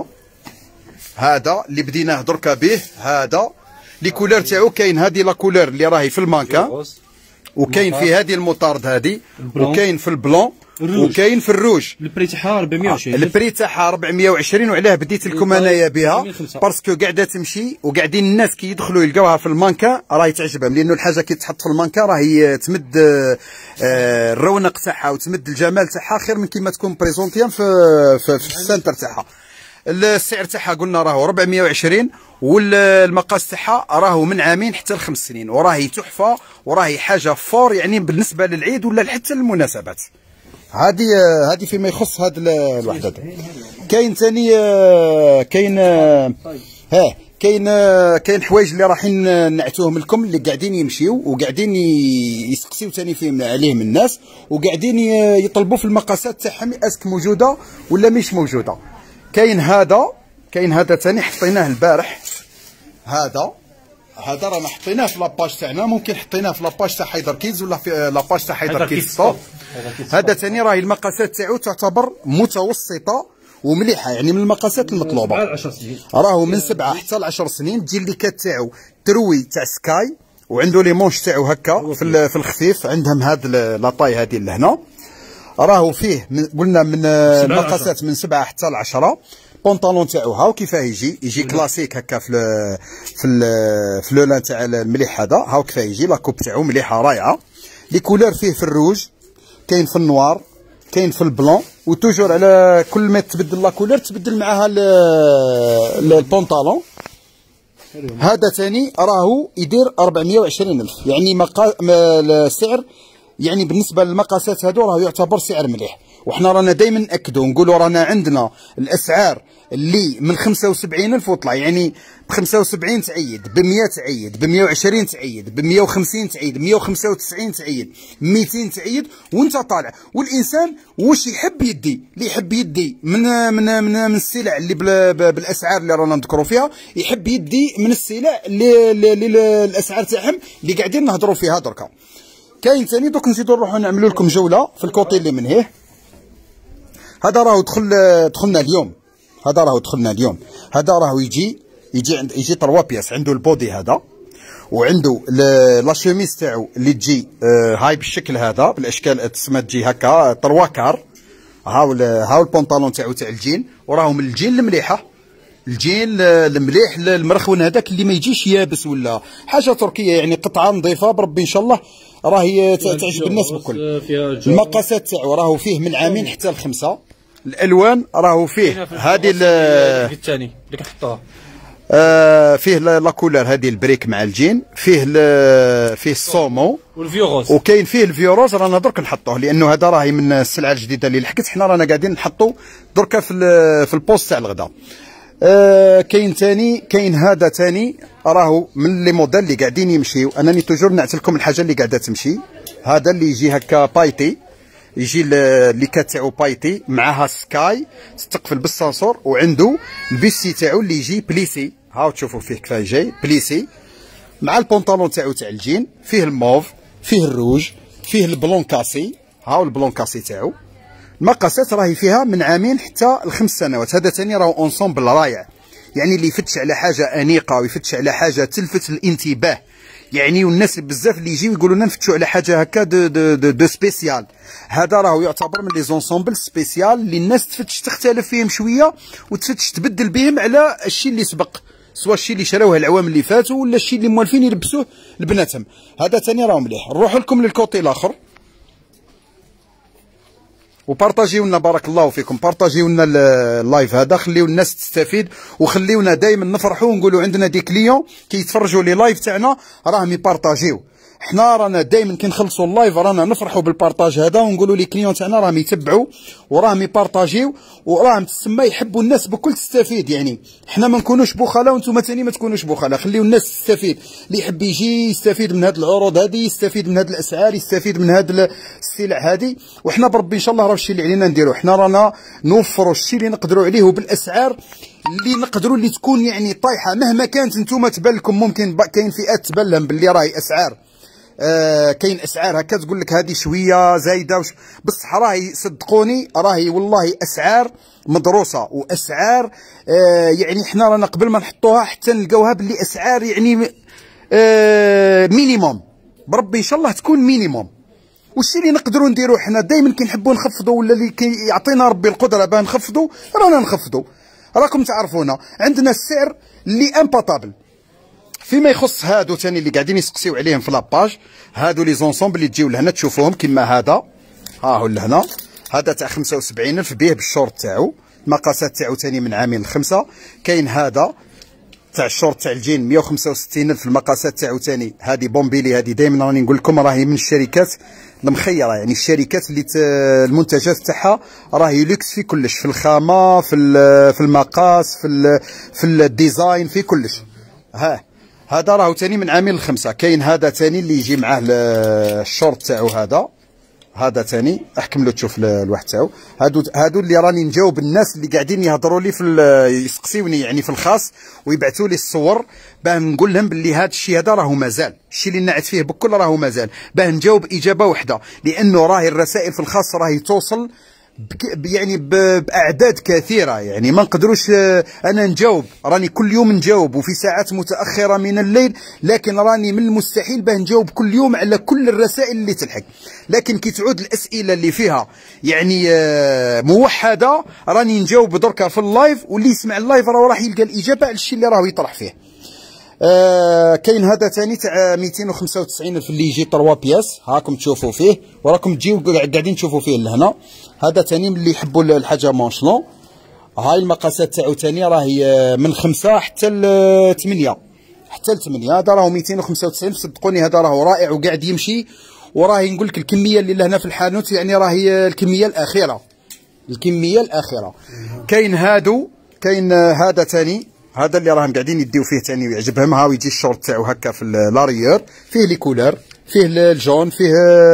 هذا اللي بديناه دركا به. هذا لي كولور تاعو كاين هذه لا كولور اللي راهي في المانكا، وكاين في هذه المطارد هذه، وكاين في البلون، وكاين في الروج.
البري تاعها أربعمية وعشرين.
البري تاعها أربعمية وعشرين، وعلاه بديت لكم انايا بها باسكو قاعده تمشي، وقاعدين الناس كي يدخلوا يلقاوها في المانكا راهي تعجبهم، لانه الحاجه كي تحط في المانكا راهي تمد آه الرونق تاعها وتمد الجمال تاعها خير من كيما تكون بريزونتيان في في, في السنتر تاعها. السعر تاعها قلنا راهو أربعمية وعشرين، والمقاس تاعها راهو من عامين حتى لخمس سنين، وراهي تحفه، وراهي حاجه فور يعني بالنسبه للعيد ولا حتى للمناسبات. هذه هذه فيما يخص هذا الوحده. كاين ثاني كاين ها كاين كاين حوايج اللي رايحين نعتوهم لكم، اللي قاعدين يمشيو وقاعدين يسقسيو ثاني فيهم عليهم الناس، وقاعدين يطلبوا في المقاسات تاعهم اسك موجوده ولا مش موجوده. كاين هذا كاين هذا ثاني حطيناه البارح، هذا هذا رانا حطيناه في لاباج تاعنا، ممكن حطيناه في لاباج تاع حيدر كيدز ولا في لاباج تاع حيدر كيدز توب. هذا ثاني راهي المقاسات تاعو تعتبر متوسطه ومليحه، يعني من المقاسات المطلوبه. راهو من سبعة حتى لعشر سنين. تجي الليكات تاعو تروي تاع سكاي، وعنده لي مونش تاعو هكا في في الخفيف. عندهم هاد لاطاي هذه لهنا، راهو فيه من قلنا من المقاسات من سبعة حتى لعشرة. البونطالون تاعو هاو كيفاه يجي يجي كلاسيك هكا في ال في ال في لولان تاع المليح هذا. هاو كيفاه يجي لاكوب تاعو مليحه رايعه. لي كولور فيه في الروج، كاين في النوار، كاين في البلون، وتوجور على كل ما تبدل لا كولور تبدل معاها البونطالون. هذا ثاني راهو يدير أربعمية وعشرين ألف، يعني مقا... السعر يعني بالنسبه للمقاسات هذو راه يعتبر سعر مليح. وحنا رانا دائما ناكدوا نقولوا رانا عندنا الاسعار اللي من خمسة وسبعين ألف وطلع، يعني ب خمسة وسبعين تعيد، ب مية تعيد، ب مية وعشرين تعيد، ب مية وخمسين تعيد، مية وخمسة وتسعين تعيد، ميتين تعيد، وانت طالع. والانسان واش يحب يدي، اللي يحب يدي من من من, من السلع اللي بالاسعار اللي رانا نذكروا فيها، يحب يدي من السلع اللي, اللي الاسعار تاعهم اللي قاعدين نهضروا فيها دركا. كاين ثاني دوك نزيدو نروحو نعملوا لكم جوله في الكوتي اللي من هيه. هذا راهو دخل دخلنا اليوم، هذا راهو دخلنا اليوم، هذا راهو يجي يجي عند يجي تروا بياس، عنده البودي هذا، وعنده لا شوميز تاعو اللي تجي آه هاي بالشكل هذا بالاشكال تسمى تجي هكا تروا كار. هاو هاو البنطلون تاعو تاع الجين، وراهو من الجين المليحه، الجين المليح المرخون هذاك اللي ما يجيش يابس ولا حاجه تركيه، يعني قطعه نظيفه بربي ان شاء الله راهي تعجب الناس بكل. المقاسات تاعو راهو فيه من عامين حتى لخمسه. الالوان راهو فيه هذه
الثاني اللي كنحطوها
آه فيه لا كولر هذه البريك مع الجين، فيه فيه السومو
والفيوروز،
وكاين فيه الفيوروز. رانا درك نحطوه لانه هذا راهي من السلعه الجديده اللي لحقت، حنا رانا قاعدين نحطو دركا في في البوست تاع الغداء. آه كاين ثاني كاين هذا ثاني راهو من لي موديل اللي قاعدين يمشيو. انني توجور نعت لكم الحاجه اللي قاعده تمشي. هذا اللي يجي هكا بايتي، يجي اللي كات تاعو بايتي معاها سكاي تستقفل بالسانسور، وعنده البيسي تاعو اللي يجي بليسي. هاو تشوفوا فيه كيفاه جاي بليسي مع البنطلون تاعو تاع الجين. فيه الموف، فيه الروج، فيه البلون كاسي. هاو البلون كاسي تاعو. المقاسات راهي فيها من عامين حتى لخمس سنوات. هذا ثاني راهو اونسومبل رايع، يعني اللي يفتش على حاجه انيقه ويفتش على حاجه تلفت الانتباه، يعني والناس بزاف اللي يجيو يقولوا لنا نفتشوا على حاجه هكا دو دو دو, دو سبيسيال. هذا راهو يعتبر من لي زونسومبل سبيسيال اللي الناس تفتش تختلف فيهم شويه وتفتش تبدل بهم على الشيء اللي سبق، سواء الشيء اللي شراوه العوام اللي فاتوا ولا الشيء اللي موالفين يلبسوه لبناتهم. هذا ثاني راهو مليح. نروح لكم للكوتي الاخر وبارطاجيو لنا، بارك الله فيكم، بارطاجيو لنا اللايف هذا، خليو الناس تستفيد وخليونا دائما نفرحوا ونقولوا عندنا دي كليون كي يتفرجوا لي لايف تاعنا راهم يبارطاجيو. حنا رانا دائما كي نخلصوا اللايف رانا نفرحوا بالبارطاج هذا ونقولوا لي كليون تاعنا راهم يتبعوا وراهم يبارطاجيو وراهم تسمى يحبوا الناس بكل تستفيد. يعني حنا ما نكونوش بخلاء وانتم ثاني ما تكونوش بخلاء، خليو الناس تستفيد، اللي يحب يجي يستفيد من هذه العروض هذه، يستفيد من هذه الاسعار، يستفيد من هذه السلع هذه. وحنا بربي ان شاء الله راه الشيء اللي علينا نديرو، حنا رانا نوفروا الشيء اللي نقدروا عليه وبالاسعار اللي نقدروا اللي تكون يعني طايحه مهما كانت. انتم تبان لكم ممكن كاين فئات تبان لهم باللي راهي اسعار آه كاين اسعار هكا تقول لك هذه شويه زايده وش، بصح راهي صدقوني راهي والله اسعار مدروسه واسعار آه يعني حنا رانا قبل ما نحطوها حتى نلقاوها باللي اسعار يعني آه مينيموم، بربي ان شاء الله تكون مينيموم. والشيء اللي نقدروا نديروه حنا دائما كي نحبوا نخفضوا ولا اللي يعطينا ربي القدره باه نخفضوا رانا نخفضوا. راكم تعرفونا عندنا السعر اللي امباتابل. فيما يخص هادو ثاني اللي قاعدين يسقسيو عليهم في لاباج، هادو لي زونسومبل اللي تجيو لهنا تشوفوهم كيما هذا، ها هو لهنا، هذا تاع خمسة وسبعين ألف بيه بالشورت تاعو، المقاسات تاعو ثاني من عامين لخمسة. كاين هذا تاع الشورت تاع الجين مية وخمسة وستين ألف، المقاسات تاعو ثاني. هذه بومبيلي، هذه دائما راني نقول لكم راهي من الشركات المخيره، يعني الشركات اللي المنتجات تاعها راهي لوكس في كلش، في الخامه، في في المقاس، في في الديزاين، في كلش. ها هذا راهو ثاني من عامين لخمسة. كاين هذا ثاني اللي يجي معاه الشورت تاعو، هذا هذا ثاني احكم له تشوف الواحد تاعو. هادو هادو اللي راني نجاوب الناس اللي قاعدين يهضروا لي في يسقسيوني يعني في الخاص ويبعثوا لي الصور باه نقول لهم باللي هذا الشيء هذا راهو مازال، الشيء اللي نعت فيه بكل راهو مازال، باه نجاوب اجابه واحده، لانه راهي الرسائل في الخاص راهي توصل يعني باعداد كثيره، يعني ما نقدروش انا نجاوب، راني كل يوم نجاوب وفي ساعات متاخره من الليل، لكن راني من المستحيل باه نجاوب كل يوم على كل الرسائل اللي تلحق. لكن كي تعود الاسئله اللي فيها يعني موحده راني نجاوب دركا في اللايف، واللي يسمع اللايف راه راح يلقى الاجابه على الشيء اللي راهو يطرح فيه. آه كاين هذا ثاني تاع مئتين وخمسة وتسعين ألف اللي يجي تروا بياس، هاكم تشوفوا فيه وراكم تجيو قاعدين تشوفوا فيه لهنا. هذا ثاني اللي يحبوا الحاجه مونشلون، هاي المقاسات تاعو ثاني راهي من خمسة حتى ل ثمانية، حتى ل ثمانية. هذا راهو مئتين وخمسة وتسعين ألف، صدقوني هذا راهو رائع وقاعد يمشي، وراهي نقول لك الكميه اللي لهنا في الحانوت يعني راهي الكميه الاخيره، الكميه الاخيره. كاين هادو، كاين هذا ثاني، هذا اللي راهم قاعدين يديو فيه ثاني ويعجبهم، ها يجي الشورت تاعو هكا في لاريور، فيه لي كولور، فيه الجون، فيه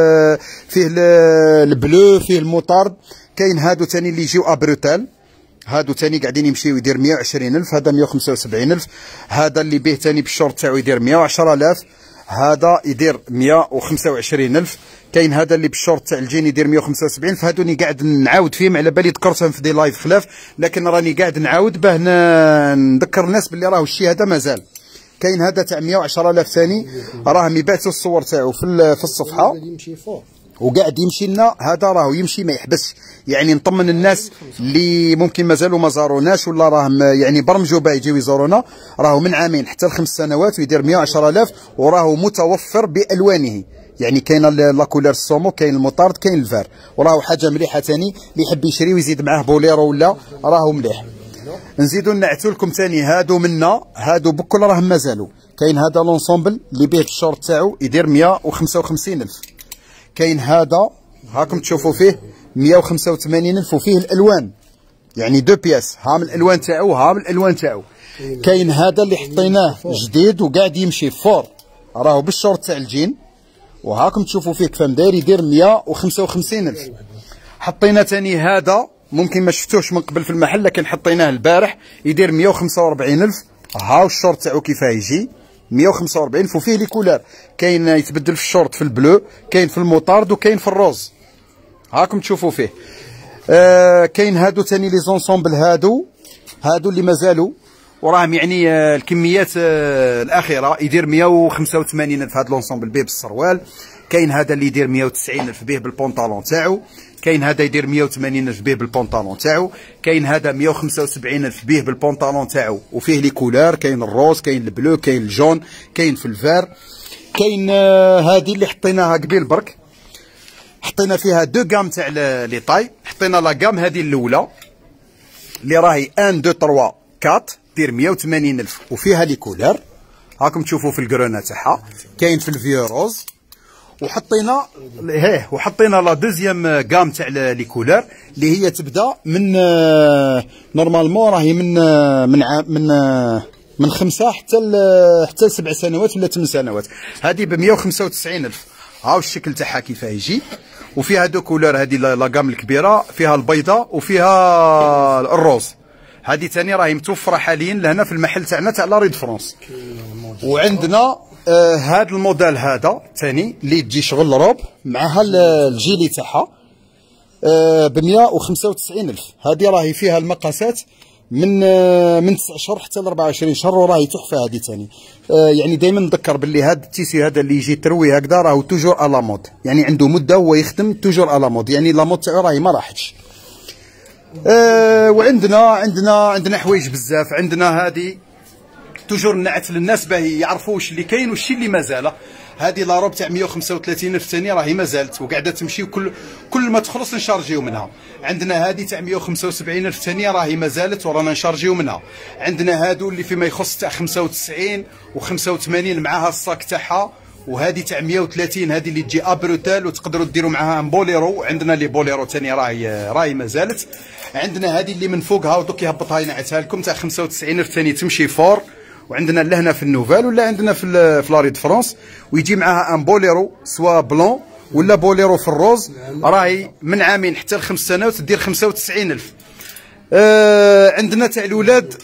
فيه البلو، فيه الموطارد. كاين هادو ثاني اللي يجيو ابروتال، هادو ثاني قاعدين يمشيو يدير مية وعشرين ألف، هذا مية وخمسة وسبعين ألف. هذا اللي به ثاني بالشورت تاعو يدير مية وعشرة آلاف، هذا يدير مية وخمسة وعشرين ألف. كاين هذا اللي بالشورت تاع الجين يدير مية وخمسة وسبعين ألف. هادوني قاعد نعاود فيهم، على بالي ذكرتهم في دي لايف خلاف، لكن راني قاعد نعاود باه نذكر الناس باللي راهو الشيء هذا مازال. كاين هذا تاع مية وعشرة آلاف ثاني، راهم يبعثوا الصور تاعو في في الصفحه وقاعد يمشي لنا. هذا راهو يمشي ما يحبسش، يعني نطمن الناس اللي ممكن مازالوا ما زاروناش ولا راهم يعني برمجوا باه يجيو يزورونا. راهو من عامين حتى لخمس سنوات ويدير مية وعشرة آلاف، وراهو متوفر بالوانه، يعني كاين لا كولور السومو، كاين الموطارد، كاين الفار. وراهو حاجه مليحه ثاني، اللي يحب يشري ويزيد معاه بوليرو ولا راهو مليح. نزيدو نعتو لكم ثاني هادو منا، هادو بكل راهم مازالوا. كاين هذا لونسومبل اللي به الشورت تاعو يدير مية وخمسة وخمسين ألف. كاين هذا هاكم تشوفوا فيه مية وخمسة وثمانين ألف، وفيه الالوان يعني دو بياس، ها من الالوان تاعو ها من الالوان تاعو. كاين هذا اللي حطيناه جديد وقاعد يمشي فور، راهو بالشورت تاع الجين، وهاكم تشوفوا فيه كيفاه داير يدير مية وخمسة وخمسين ألف. حطينا ثاني هذا ممكن ما شفتوش من قبل في المحل، لكن حطيناه البارح يدير مية وخمسة وأربعين ألف. هاو الشورت تاعو كيفاه يجي مية وخمسة وأربعين ألف، وفيه لي كولور، كاين يتبدل في الشورت في البلو، كاين في الموطارد، وكاين في الروز، هاكم تشوفوا فيه. آه كاين هادو ثاني لي زونسومبل، هادو هادو اللي مازالوا وراهم يعني آه الكميات آه الاخيره، يدير مية وخمسة وثمانين ألف هاد لونسومبل به بالسروال. كاين هذا اللي يدير مية وتسعين ألف به بالبونطالون تاعو. كاين هذا يدير مية وثمانين ألف به بالبونطالون تاعو. كاين هذا مية وخمسة وسبعين ألف به بالبونطالون تاعو وفيه لي كولور، كاين الروز، كاين البلو، كاين الجون، كاين في الفار. كاين آه هذه اللي حطيناها قبيل برك، حطينا فيها دو غام تاع لي طاي. حطينا لا غام هذه الاولى اللي راهي واحد اثنين ثلاثة أربعة دير مية وثمانين ألف وفيها لي كولور، هاكم تشوفوا في الكرونا تاعها. كاين في الفيو روز. وحطينا هيه وحطينا لا دوزيام غام تاع لي كولور اللي هي تبدا من نورمالمون راهي من من من من خمسه حتى حتى لسبع سنوات ولا ثمان سنوات. هذه ب مية وخمسة وتسعين ألف. هاو الشكل تاعها كيفاه يجي، وفيها دو كولور. هذه لا غام الكبيره فيها البيضاء وفيها الروز. هذه ثاني راهي متوفره حاليا لهنا في المحل تاعنا تاع لا ريد فرونس. وعندنا آه هذا الموديل هذا ثاني اللي تجي شغل روب معها الجيلي تاعها آه ب مية وخمسة وتسعين ألف. هذه راهي فيها المقاسات من آه من تسع شهور حتى ل أربعة وعشرين شهر، وراهي تحفه هذه ثاني. آه يعني دائما نذكر باللي هذا التيسي هذا اللي يجي تروي هكذا راهو توجور الا مود، يعني عنده مده وهو يخدم توجور الا مود، يعني لا مود تاعو راهي ما راحتش. آه وعندنا عندنا عندنا حوايج بزاف. عندنا هذه توجور نعت للناس باه يعرفوا واش اللي كاين والشي اللي مازال. هذه لا روب تاع مية وخمسة وثلاثين ألف ثاني راهي مازالت وقاعده تمشي، وكل كل ما تخلص نشارجيو منها. عندنا هذه تاع مية وخمسة وسبعين ألف ثانيه راهي مازالت ورانا نشارجيو منها. عندنا هادو اللي فيما يخص تاع خمسة وتسعين وخمسة وثمانين معاها الصاك تاعها. وهذه تاع مية وثلاثين هذه اللي تجي ابروتال وتقدروا ديروا معاها ان بوليرو. عندنا لي بوليرو ثاني راهي راهي مازالت. عندنا هذه اللي من فوق هاو دوك يهبطها ينعتها لكم تاع خمسة وتسعين ألف ثاني تمشي فور. وعندنا لهنا في النوفال ولا عندنا في في لاريد فرونس، ويجي معاها ان بوليرو سوا بلون ولا بوليرو في الروز. راهي من عامين حتى لخمس سنوات تدير خمسة وتسعين ألف. آه عندنا تاع الاولاد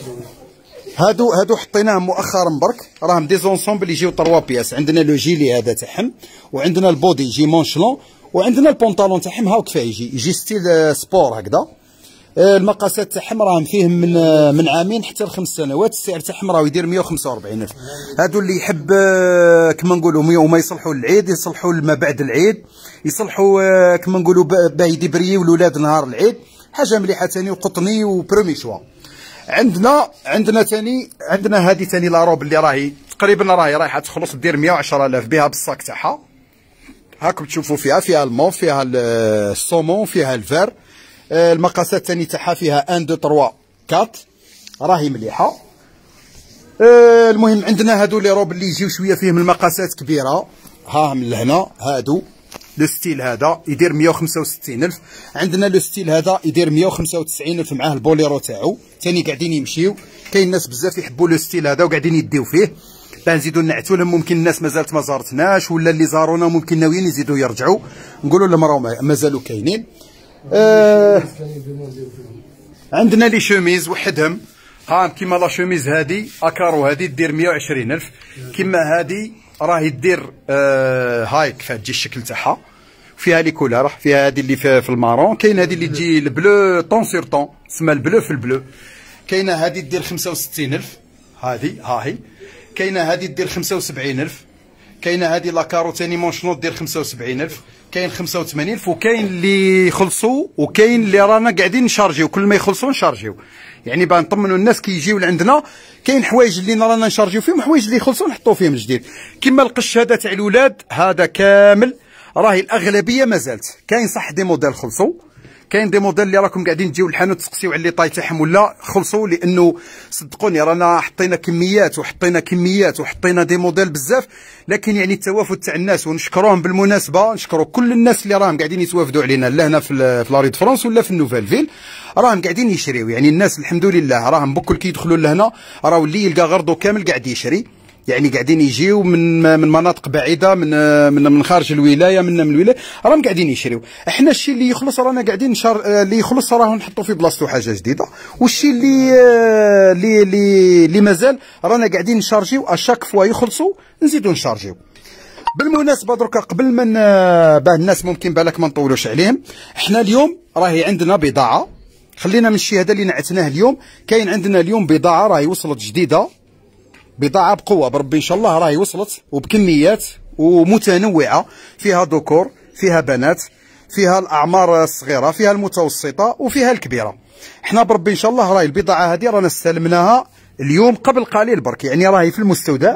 هادو هادو حطيناهم مؤخرا برك، راهم دي زونسومبل يجيو طروا بياس. عندنا لو جيلي هذا تاعهم، وعندنا البودي يجي مونشلون، وعندنا البونطالون تاعهم هاو كيفاه يجي يجي ستيل سبور هكذا. المقاسات تاعهم راهم فيهم من من عامين حتى لخمس سنوات. السعر تاعهم راهو يدير مية وخمسة وأربعين ألف. هادو اللي يحب كما نقولوا وما يصلحوا للعيد، يصلحوا لما بعد العيد، يصلحوا كما نقولوا باه يدبريو الاولاد نهار العيد. حاجه مليحه ثاني وقطني وبرومي شوا. عندنا عندنا ثاني عندنا هذه ثاني لا روب اللي راهي تقريبا راهي رايحه تخلص دير مية وعشرة آلاف بها بالصاك تاعها. هاكم تشوفوا فيها فيها الموف، فيها الصومون، فيها الفار. المقاسات ثاني تاعها فيها واحد اثنين ثلاثة أربعة راهي مليحه. المهم عندنا هادو لي روب اللي يجيو شويه فيهم المقاسات كبيره، ها من لهنا هادو لو ستيل هذا يدير مية وخمسة وستين ألف. عندنا لو ستيل هذا يدير مية وخمسة وتسعين ألف معاه البوليرو تاعو ثاني قاعدين يمشيو. كاين ناس بزاف يحبوا لو ستيل هذا وقاعدين يديو فيه باه نزيدو نعتو لهم. ممكن الناس مازالت ما زارتناش ولا اللي زارونا ممكن ناويين يزيدو يرجعوا نقولوا لهم راهم مازالوا كاينين. آه عندنا لي شوميز وحدهم ها كيما لا شوميز هادي اكارو هادي دير مية وعشرين ألف. كيما هادي راهي دير آه هايك فتجي الشكل تاعها فيها لي كولور. فيها هادي اللي في, في المارون. كاين هادي اللي تجي البلو طون سور طون تسمى البلو في البلو. كاينه هادي دير خمسة وستين ألف هادي ها هي. كاينه هادي دير خمسة وسبعين ألف. كاينه هادي لاكارو تاني مونشنوط دير خمسة وسبعين ألف. كاين خمسة وثمانين ألف. وكاين اللي يخلصوا وكاين اللي رانا قاعدين نشارجيو كل ما يخلصوا نشارجيو يعني باه نطمنوا الناس كي يجيو لعندنا. كاين حوايج اللي رانا نشارجيو فيهم حوايج اللي يخلصوا نحطوا فيهم جديد. كيما القش هذا تاع الولاد هذا كامل راهي الاغلبيه مازالت. كاين صح دي موديل خلصوا. كاين دي موديل اللي راكم قاعدين تجيو للحانوت تسقسيو على لي طاي تاعهم ولا خلصوا لانه صدقوني رانا حطينا كميات وحطينا كميات وحطينا دي موديل بزاف. لكن يعني التوافد تاع الناس ونشكروهم بالمناسبه نشكروا كل الناس اللي راهم قاعدين يتوافدوا علينا لا هنا في في لاريد فرانس ولا في النوفيل فيل راهم قاعدين يشريو. يعني الناس الحمد لله راهم بكل كي يدخلوا لهنا راهو اللي يلقى غرضو كامل قاعد يشري. يعني قاعدين يجيو من من مناطق بعيده من من من خارج الولايه من من الولايه راهم قاعدين يشريو. احنا الشيء اللي يخلص رانا قاعدين نشار اللي يخلص راه نحطوا في بلاصتو حاجه جديده. والشيء اللي اللي اللي, اللي مازال رانا قاعدين نشارجيو اشاك فوا يخلصوا نزيدو نشارجيو. بالمناسبه دركا قبل ما باه الناس ممكن بالك ما نطولوش عليهم احنا اليوم راهي عندنا بضاعه. خلينا من الشيء هذا اللي نعتناه اليوم. كاين عندنا اليوم بضاعه راهي وصلت جديده بضاعة بقوة بربي إن شاء الله راهي وصلت وبكميات ومتنوعة. فيها ذكور فيها بنات فيها الأعمار الصغيرة فيها المتوسطة وفيها الكبيرة. احنا بربي إن شاء الله راهي البضاعة هذه رانا استلمناها اليوم قبل قليل برك يعني راهي في المستودع.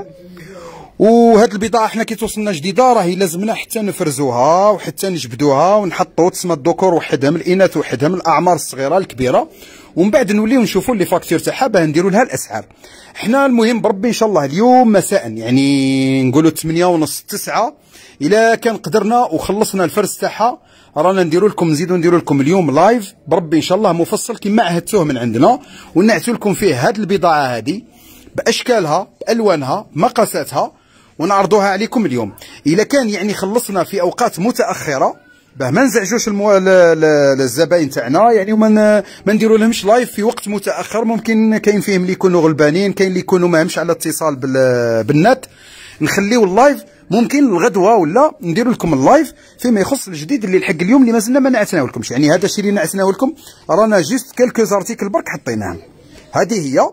وهاد البضاعة احنا كي توصلنا جديدة راهي لازمنا حتى نفرزوها وحتى نجبدوها ونحطوا تسمى الذكور وحدهم الإناث وحدهم الأعمار الصغيرة الكبيرة ومن بعد نوليو نشوفوا لي فاكتور تاعها باه نديروا لها الاسعار. احنا المهم بربي ان شاء الله اليوم مساء يعني نقولوا ثمانية ونص تسعة الا كان قدرنا وخلصنا الفرز تاعها رانا نديروا لكم نزيدوا نديروا لكم اليوم لايف بربي ان شاء الله مفصل كما عهدتوه من عندنا ونعتوا لكم فيه هاد البضاعه هذه باشكالها بالوانها مقاساتها ونعرضوها عليكم اليوم. الا كان يعني خلصنا في اوقات متاخره باه ما نزعجوش المو... الزباين تاعنا يعني وما ما نديروا لهمش لايف في وقت متاخر. ممكن كاين فيهم اللي يكونوا غلبانين كاين اللي يكونوا ماهمش على اتصال بال... بالنت. نخليو اللايف ممكن الغدوه ولا نديروا لكم اللايف فيما يخص الجديد اللي لحق اليوم اللي مازلنا ما نعتناو لكمش. يعني هذا الشيء اللي نعتناو لكم رانا جيست كلكو زارتيكل برك حطيناهم. هذه هي.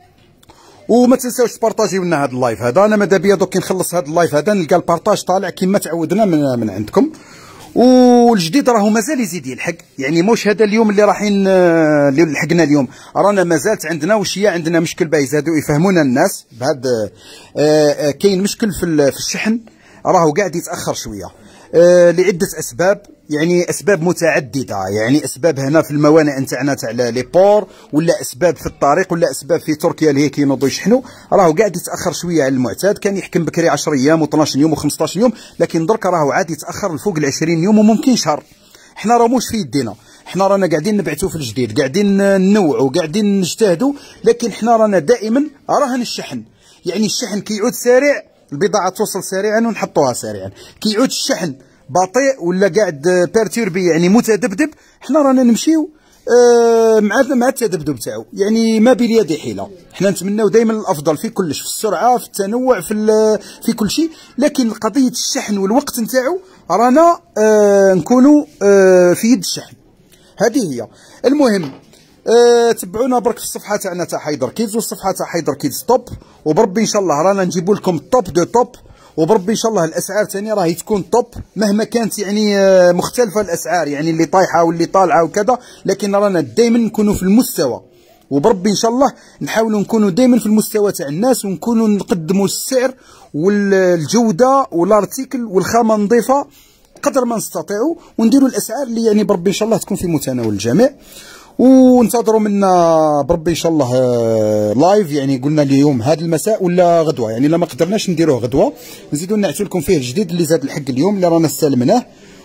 وما تنساوش تبارطاجيو لنا هذا اللايف هذا. انا ماذا بيا دوك نخلص هذا اللايف هذا نلقى البارطاج طالع كما تعودنا من, من عندكم. والجديد راهو مازال يزيد يلحق يعني موش هذا اليوم اللي رايحين اللي لحقنا اليوم رانا مازالت عندنا وشيه عندنا مشكل باه يزادوا يفهمونا الناس بهذا. كاين مشكل في الشحن راهو قاعد يتاخر شويه لعده اسباب يعني اسباب متعدده. يعني اسباب هنا في الموانئ نتاعنا تاع لي بور ولا اسباب في الطريق ولا اسباب في تركيا اللي هي كينوضوا يشحنوا راهو قاعد يتاخر شويه على المعتاد. كان يحكم بكري عشرة ايام و12 يوم و15 يوم لكن درك راهو عاد يتاخر لفوق ال عشرين يوم وممكن شهر. احنا راه موش في يدينا. احنا رانا قاعدين نبعثوا في الجديد قاعدين ننوعوا قاعدين نجتهدوا لكن احنا رانا دائما راهن الشحن. يعني الشحن كي يعود سريع البضاعه توصل سريعا ونحطوها سريعا. كي يعود الشحن بطيء ولا قاعد بيرتوربي يعني متذبذب احنا رانا نمشيو اه مع مع التذبذب تاعو. يعني ما باليد حيله. احنا نتمناو دائما الافضل في كلش في السرعه في التنوع في في كل شيء لكن قضيه الشحن والوقت نتاعو رانا اه نكونوا اه في يد الشحن. هذه هي. المهم اه تبعونا برك في الصفحه تاعنا تاع حيدر كيدز والصفحه تاع حيدر كيدز توب وبربي ان شاء الله رانا نجيبوا لكم توب دو توب وبربي ان شاء الله الاسعار ثاني راهي تكون توب مهما كانت يعني مختلفه الاسعار يعني اللي طايحه واللي طالعه وكذا لكن رانا دائما نكونوا في المستوى وبربي ان شاء الله نحاولوا نكونوا دائما في المستوى تاع الناس ونكونوا نقدموا السعر والجوده والارتيكل والخامه نظيفه قدر ما نستطيعوا ونديروا الاسعار اللي يعني بربي ان شاء الله تكون في متناول الجميع. وانتظروا منا بربي ان شاء الله لايف يعني قلنا اليوم هذا المساء ولا غدوه يعني لما قدرناش نديروه غدوه نزيدوا نعتوا لكم فيه الجديد اللي زاد الحق اليوم اللي رانا استلمناه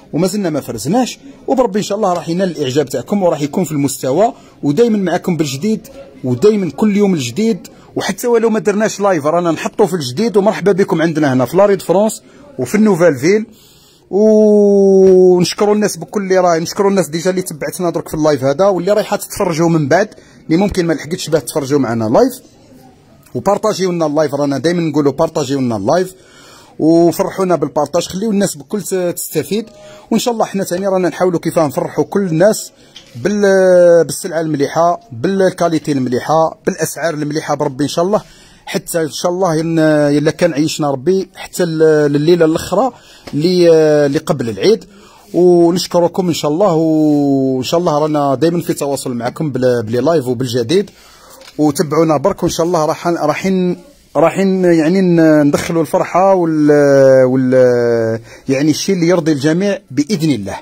ومازلنا ما فرزناش، وبربي ان شاء الله راح ينال الاعجاب تاعكم وراح يكون في المستوى، ودائما معكم بالجديد، ودائما كل يوم الجديد. وحتى ولو ما درناش لايف رانا نحطوا في الجديد. ومرحبا بكم عندنا هنا في لاريد فرانس وفي النوفال فيل. ونشكروا الناس بكل اللي راه نشكروا الناس ديجا اللي تبعتنا درك في اللايف هذا، واللي رايحه تتفرجوا من بعد اللي ممكن ما لحقتش باه تفرجوا معنا لايف. وبارطاجيو لنا اللايف، رانا دائما نقولوا بارطاجيو لنا اللايف وفرحونا بالبارطاج، خليو الناس بكل تستفيد. وان شاء الله حنا ثاني رانا نحاولوا كيف نفرحوا كل الناس بال بالسلعه المليحه، بالكاليتي المليحه، بالاسعار المليحه بربي ان شاء الله، حتى ان شاء الله الا كان عيشنا ربي حتى الليله الاخرى اللي اللي قبل العيد. ونشكركم ان شاء الله، وان شاء الله رانا دائما في تواصل معكم بلي لايف وبالجديد. وتبعونا برك، وان شاء الله راح رايحين رايحين يعني ندخلوا الفرحه وال وال يعني الشيء اللي يرضي الجميع باذن الله.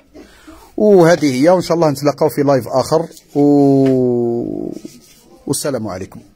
وهذه هي، وان شاء الله نتلاقاو في لايف اخر و... والسلام عليكم.